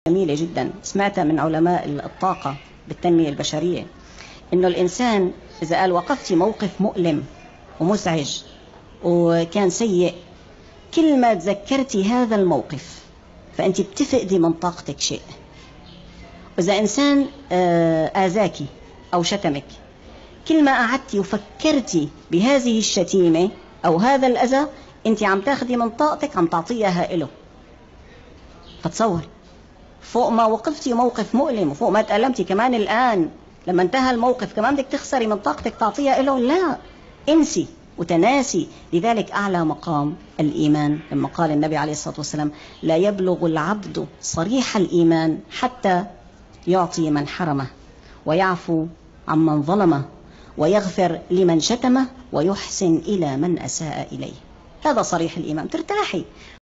جميلة جدا سمعتها من علماء الطاقة بالتنمية البشرية، إنه الإنسان إذا قال وقفت موقف مؤلم ومزعج وكان سيء، كل ما تذكرتي هذا الموقف فأنت بتفقدي من طاقتك شيء. وإذا إنسان آذاكي أو شتمك، كل ما قعدتي وفكرتي بهذه الشتيمة أو هذا الأذى، أنت عم تاخدي من طاقتك عم تعطيها إله. فتصور فوق ما وقفتي موقف مؤلم وفوق ما تألمتي كمان الآن لما انتهى الموقف كمان بدك تخسري من طاقتك تعطيها له؟ لا، انسي وتناسي. لذلك أعلى مقام الإيمان لما قال النبي عليه الصلاة والسلام: لا يبلغ العبد صريح الإيمان حتى يعطي من حرمه ويعفو عمن ظلمه ويغفر لمن شتمه ويحسن إلى من أساء إليه. هذا صريح الإيمان، ترتاحي.